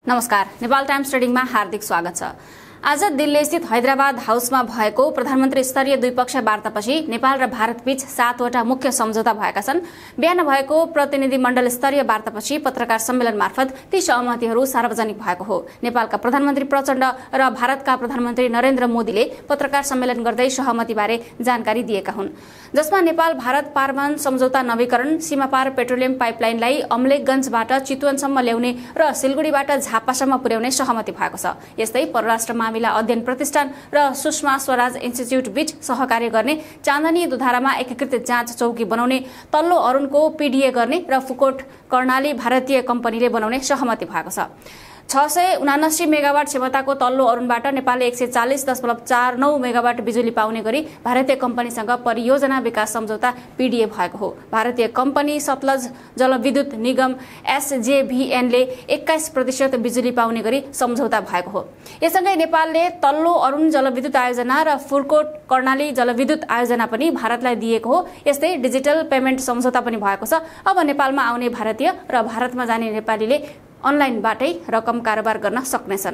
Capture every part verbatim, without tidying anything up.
नमस्कार, नेपाल टाइम्स ट्रेडिङमा हार्दिक स्वागत छ। आज दिल्ली स्थित हैदराबाद हाउसमा भएको प्रधानमन्त्री स्तरीय द्विपक्षीय वार्तापछि नेपाल र भारतबीच सातवटा मुख्य सम्झौता भएका छन्। बिहान भएको प्रतिनिधिमण्डल स्तरीय वार्तापछि पत्रकार सम्मेलन मार्फत ती सहमतिहरू सार्वजनिक भएको हो। नेपालका प्रधानमन्त्री प्रचण्ड र भारतका प्रधानमन्त्री नरेन्द्र मोदीले पत्रकार सम्मेलन गर्दै सहमतिबारे जानकारी दिएका हुन्, जसमा नेपाल भारत पारमान सम्झौता नवीकरण, सीमापार पेट्रोलियम पाइपलाइनलाई अमलेखगञ्जबाट चितवनसम्म ल्याउने र सिलगढीबाट झापासम्म पुर्याउने सहमति भएको छ। यस्तै परराष्ट्र मामिला अध्ययन प्रतिष्ठान र सुषमा स्वराज इन्स्टिच्युट बीच सहकार्य गर्ने, चाँदनी दुधारामा एकीकृत जाँच चौकी बनाउने, तल्लो अरुणको पीडीए गर्ने र फुकोट कर्णाली भारतीय कम्पनीले बनाउने सहमति भएको छ। छ सय उनासी मेगावाट क्षमताको तल्लो अरुणबाट नेपालले एक सय चालिस दशमलव चार नौ मेगावाट बिजुली पाउने गरी भारतीय कम्पनीसँग परियोजना विकास सम्झौता पीडीए भएको हो। भारतीय कम्पनी सतलज जलविद्युत निगम एसजेभीएनले एक्काइस प्रतिशत बिजुली पाउने गरी सम्झौता भएको हो। यससँगै नेपालले तल्लो अरुण जलविद्युत आयोजना र फुर्कोट कर्णाली जलविद्युत आयोजना पनि भारतलाई दिएको हो। यस्तै डिजिटल पेमेन्ट सम्झौता पनि भएको छ। अब नेपालमा आउने भारतीय र भारतमा जाने नेपालीले अनलाइनबाटै रकम कारोबार गर्न सक्नेछन्।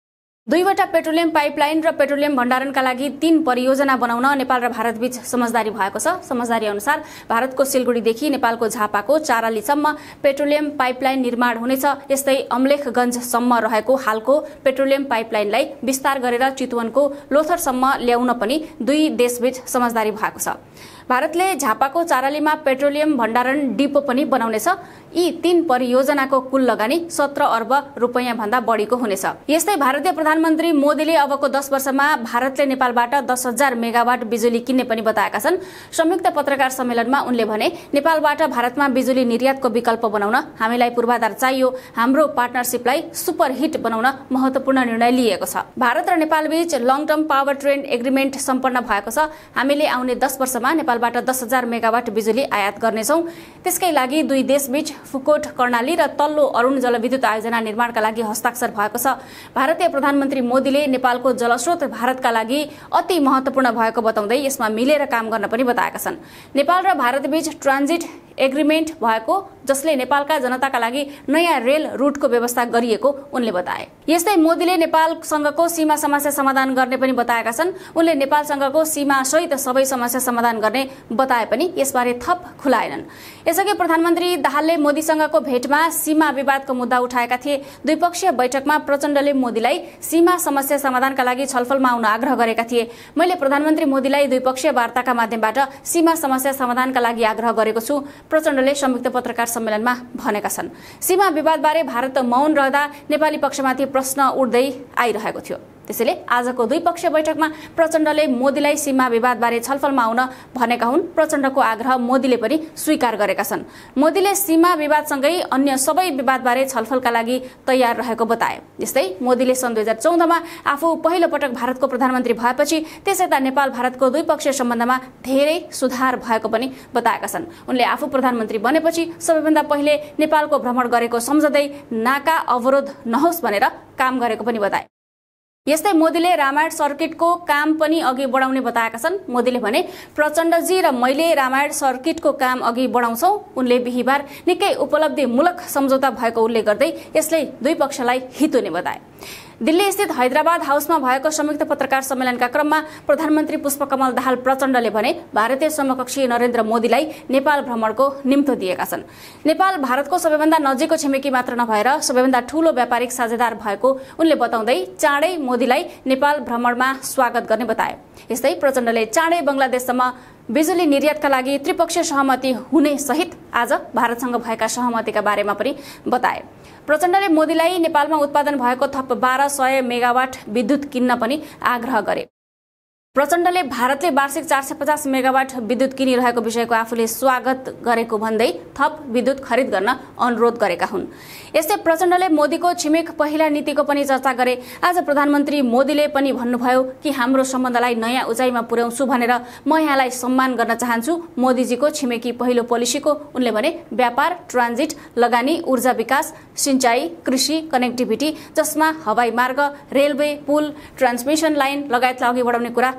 दुईवटा पेट्रोलियम पाइपलाइन र पेट्रोलियम भण्डारणका लागि तीन परियोजना बनाउन नेपाल र भारतबीच समझदारी भएको छ। समझदारी अनुसार भारतको सिलगढीदेखि नेपालको झापाको चारालीसम्म पेट्रोलियम पाइपलाइन निर्माण हुनेछ। यस्तै अमलेखगञ्जसम्म रहेको हालको पेट्रोलियम पाइपलाइनलाई विस्तार गरेर चितवनको लोथरसम्म ल्याउन पनि दुई देशबीच समझदारी भएको छ। भारतले झापाको चारालीमा पेट्रोलियम भण्डारण डिपो पनि बनाउनेछ। यी तीन परियोजनाको कुल लगानी सत्र अर्ब रुपैयाँ भन्दा बढीको हुनेछ। यस्तै भारतीय प्रधानमन्त्री मोदीले अबको दस वर्षमा भारतले नेपालबाट दस हजार मेगावाट बिजुली किन्ने पनि बताएका छन्। संयुक्त पत्रकार सम्मेलनमा उनले भने, नेपालबाट भारतमा बिजुली निर्यातको विकल्प बनाउन हामीलाई पूर्वाधार चाहियो। हाम्रो पार्टनरसिपलाई सुपरहिट बनाउन महत्वपूर्ण निर्णय लिएको छ। भारत र नेपालबीच long term power trade agreement सम्पन्न भएको छ। हामीले आउने दस वर्षमा नेपालबाट दस हजार मेगावाट बिजुली आयात गर्नेछौँ। त्यसकै लागि दुई देशबीच फुकोट कर्णाली र तल्लो अरुण जलविद्युत आयोजना निर्माणका लागि हस्ताक्षर भएको छ। भारतीय प्रधानमन्त्री मोदीले नेपालको जलस्रोत भारतका लागि अति महत्वपूर्ण भएको बताउँदै यसमा मिलेर काम गर्न पनि बताएका छन्। नेपाल र भारतबीच ट्रान्जिट एग्रिमेन्ट भएको, जसले नेपालका जनताका लागि नयाँ रेल रुटको व्यवस्था गरिएको उनले बताए। यस्तै मोदीले नेपालसँगको सीमा समस्या समाधान गर्ने पनि बताएका छन्। उनले नेपालसँगको सीमा सहित सबै समस्या समाधान गर्ने बताए पनि यसबारे थप खुलाएनन्। यसअघि प्रधानमन्त्री दाहालले मोदीसँगको भेटमा सीमा विवादको मुद्दा उठाएका थिए। द्विपक्षीय बैठकमा प्रचण्डले मोदीलाई सीमा समस्या समाधानका लागि छलफलमा आउन आग्रह गरेका थिए। मैले प्रधानमन्त्री मोदीलाई द्विपक्षीय वार्ताका माध्यमबाट सीमा समस्या समाधानका लागि आग्रह गरेको छु, प्रचण्डले संयुक्त पत्रकार सम्मेलनमा भनेका छन्। सीमा विवादबारे भारत मौन रहँदा नेपाली पक्षमाथि प्रश्न उठ्दै आइरहेको थियो। त्यसैले आजको द्विपक्षीय बैठकमा प्रचण्डले मोदीलाई सीमा विवादबारे छलफलमा आउन भनेका हुन्। प्रचण्डको आग्रह मोदीले पनि स्वीकार गरेका छन्। मोदीले सीमा विवादसँगै अन्य सबै विवादबारे छलफलका लागि तयार रहेको बताए। यस्तै मोदीले सन् दुई हजार चौधमा आफू पहिलो पटक भारतको प्रधानमन्त्री भएपछि त्यसयता नेपाल भारतको द्विपक्षीय सम्बन्धमा धेरै सुधार भएको पनि बताएका छन्। उनले आफू प्रधानमन्त्री बनेपछि सबैभन्दा पहिले नेपालको भ्रमण गरेको सम्झँदै नाका अवरोध नहोस् भनेर काम गरेको पनि बताए। यस्तै मोदीले रामायण सर्किटको काम पनि अघि बढाउने बताएका छन्। मोदीले भने, प्रचण्डजी र मैले रामायण सर्किटको काम अघि बढाउँछौँ। उनले बिहिबार निकै उपलब्धिमूलक सम्झौता भएको उल्लेख गर्दै यसले दुई पक्षलाई हित हुने बताए। दिल्ली स्थित हैदराबाद हाउसमा भएको संयुक्त पत्रकार सम्मेलनका क्रममा प्रधानमन्त्री पुष्पकमल दाहाल प्रचण्डले भने, भारतीय समकक्षी नरेन्द्र मोदीलाई नेपाल भ्रमणको निम्तो दिएका छन्। नेपाल भारतको सबैभन्दा नजिकको छिमेकी मात्र नभएर सबैभन्दा ठूलो व्यापारिक साझेदार भएको उनले बताउँदै चाँडै मोदीलाई नेपाल भ्रमणमा स्वागत गर्ने बताए। यस्तै प्रचण्डले चाँडै बंगलादेशसम्म बिजुली निर्यातका लागि त्रिपक्षीय सहमति हुने सहित आज भारतसँग भएका सहमतिका बारेमा पनि बताए। प्रचण्डले मोदीलाई नेपालमा उत्पादन भएको थप बाह्र सय मेगावाट विद्युत किन्न पनि आग्रह गरे। प्रचण्डले भारतले वार्षिक चार सय पचास मेगावाट विद्युत किनिरहेको विषयको आफूले स्वागत गरेको भन्दै थप विद्युत खरिद गर्न अनुरोध गरेका हुन्। यस्तै प्रचण्डले मोदीको छिमेक पहिला नीतिको पनि चर्चा गरे। आज प्रधानमन्त्री मोदीले पनि भन्नुभयो कि हाम्रो सम्बन्धलाई नयाँ उचाइमा पुर्याउँछु भनेर म यहाँलाई सम्मान गर्न चाहन्छु। मोदीजीको छिमेकी पहिलो पोलिसीको उनले भने व्यापार, ट्रान्जिट, लगानी, ऊर्जा विकास, सिंचाई, कृषि, कनेक्टिभिटी, जसमा हवाई मार्ग, रेलवे, पुल, ट्रान्समिसन लाइन लगायतलाई अघि बढाउने कुरा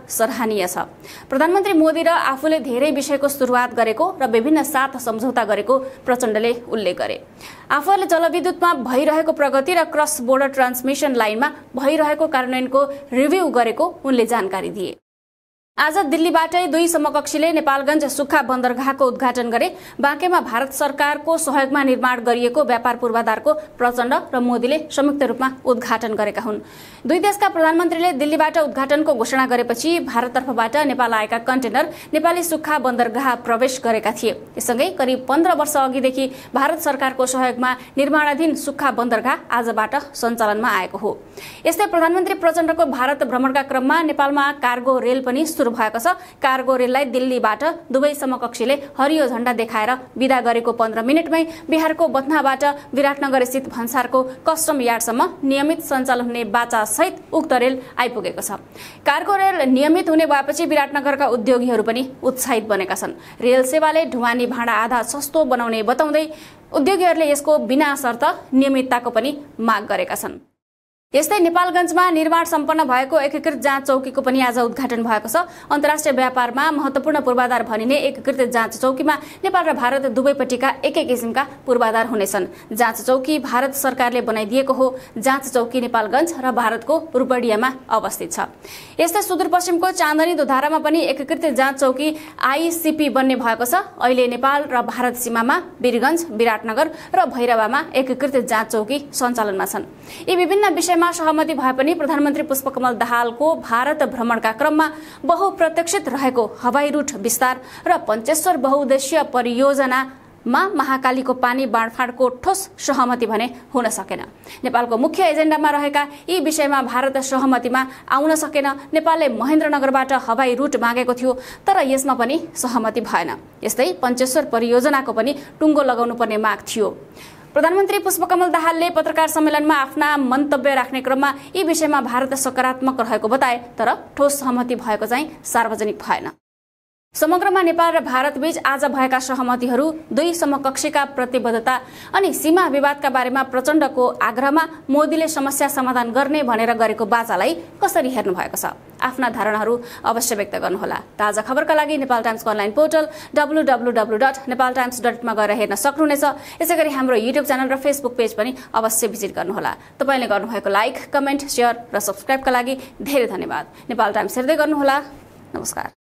सराहनीय छ। प्रधानमन्त्री मोदी र आफूले धेरै विषयको सुरुवात गरेको र विभिन्न साथ सम्झौता गरेको प्रचण्डले उल्लेख गरे। आफूले जलविद्युतमा भइरहेको प्रगति र क्रस बोर्डर ट्रान्समिसन लाइनमा भइरहेको कार्यान्वयनको रिभ्यू गरेको उनले जानकारी दिए। आज दिल्लीबाटै दुई समकक्षीले नेपालगञ्ज सुक्खा बन्दरगाहको उद्घाटन गरे। बाँकेमा भारत सरकारको सहयोगमा निर्माण गरिएको व्यापार पूर्वाधारको प्रचण्ड र मोदीले संयुक्त रूपमा उद्घाटन गरेका हुन्। दुई देशका प्रधानमन्त्रीले दिल्लीबाट उद्घाटनको घोषणा गरेपछि भारततर्फबाट नेपाल आएका कन्टेनर नेपाली सुक्खा बन्दरगाह प्रवेश गरेका थिए। यससँगै करिब पन्ध्र वर्ष अघिदेखि भारत सरकारको सहयोगमा निर्माणाधीन सुक्खा बन्दरगाह आजबाट सञ्चालनमा आएको हो। यस्तै प्रधानमन्त्री प्रचण्डको भारत भ्रमणका क्रममा नेपालमा कार्गो रेल पनि सुरु भएको छ। कार्गो रेललाई दिल्लीबाट दुवै समकक्षीले हरियो झण्डा देखाएर विदा गरेको पन्ध्र मिनटमै बिहारको बथनाबाट विराटनगर स्थित भन्सारको कस्टम यार्डसम्म नियमित सञ्चालन हुने बाचा सहित उक्त रेल आइपुगेको छ। कार्गो रेल नियमित हुने भएपछि विराटनगरका उद्योगीहरू पनि उत्साहित बनेका छन्। रेल सेवाले ढुवानी भाडा आधा सस्तो बनाउने बताउँदै उद्योगीहरूले यसको बिना शर्त नियमितताको पनि माग गरेका छन्। यस्तै नेपालगञ्जमा निर्माण सम्पन्न भएको एकीकृत जाँच चौकीको पनि आज उद्घाटन भएको छ। अन्तर्राष्ट्रिय व्यापारमा महत्वपूर्ण पूर्वाधार भनिने एकीकृत जाँच चौकीमा नेपाल र भारत दुवैपट्टिका एकै किसिमका पूर्वाधार हुनेछन्। जाँच चौकी भारत सरकारले बनाइदिएको हो। जाँच चौकी नेपालगञ्ज र भारतको रूपडियामा अवस्थित छ। यस्तै सुदूरपश्चिमको चाँदनी दोधारामा पनि एकीकृत जाँच चौकी आइसिपी बन्ने भएको छ। अहिले नेपाल र भारत सीमामा वीरगञ्ज, विराटनगर र भैरवामा एकीकृत जाँच चौकी सञ्चालनमा छन्। यी विभिन्न विषयमा सहमति भए पनि प्रधानमन्त्री पुष्पकमल दाहालको भारत भ्रमणका क्रममा बहुप्रतीक्षित रहेको हवाई रूट विस्तार र पञ्चेश्वर बहुउद्देश्य परियोजनामा महाकालीको पानी बाँडफाँडको ठोस सहमति भने हुन सकेन। नेपालको मुख्य एजेन्डामा रहेका यी विषयमा भारत सहमतिमा आउन सकेन। नेपालले महेन्द्रनगरबाट हवाई रूट मागेको थियो, तर यसमा पनि सहमति भएन। यस्तै पञ्चेश्वर परियोजनाको पनि टुङ्गो लगाउनु पर्ने माग थियो। प्रधानमन्त्री पुष्पकमल दाहालले पत्रकार सम्मेलनमा आफ्ना मन्तव्य राख्ने क्रममा यी विषयमा भारत सकारात्मक रहेको बताए, तर ठोस सहमति भएको चाहिँ सार्वजनिक भएन। समग्रमा नेपाल र भारत बीच आज भएका सहमतिहरू दुई समकक्षीका प्रतिबद्धता अनि सीमा विवादका बारेमा प्रचण्डको आग्रहमा मोदीले समस्या समाधान गर्ने भनेर गरेको बाचालाई कसरी हेर्नु भएको छ? आफ्ना धारणाहरू अवश्य व्यक्त गर्नुहोला। ताजा खबरका लागि नेपाल टाइम्सको online portal W W W dot Nepal Times dot मा गएर हेर्न सक्नुहुनेछ। यसैगरी हाम्रो युट्युब च्यानल र फेसबुक पेज पनि अवश्य भिजिट गर्नुहोला। तपाईँले गर्नुभएको लाइक, कमेन्ट, सेयर र सब्स्क्राइबका लागि धेरै धन्यवाद। नेपाल टाइम्स हेर्दै गर्नुहोला। नमस्कार।